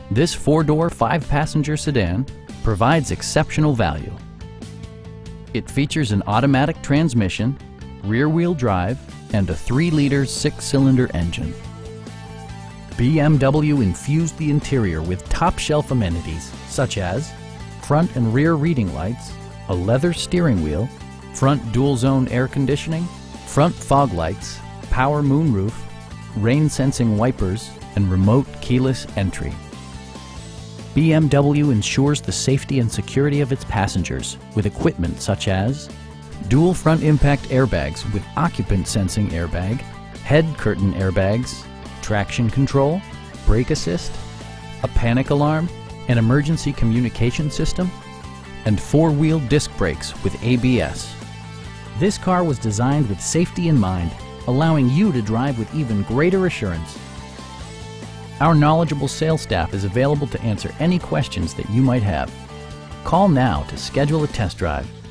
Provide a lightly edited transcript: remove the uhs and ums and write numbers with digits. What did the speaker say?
This four-door, five-passenger sedan provides exceptional value. It features an automatic transmission, rear-wheel drive, and a 3-liter 6-cylinder engine. BMW infused the interior with top-shelf amenities such as front and rear reading lights, a leather steering wheel, front dual-zone air conditioning, front fog lights, power moonroof, rain-sensing wipers, and remote keyless entry. BMW ensures the safety and security of its passengers with equipment such as dual front impact airbags with occupant sensing airbag, head curtain airbags, traction control, brake assist, a panic alarm, an emergency communication system, and 4-wheel disc brakes with ABS. This car was designed with safety in mind, allowing you to drive with even greater assurance. Our knowledgeable sales staff is available to answer any questions that you might have. Call now to schedule a test drive.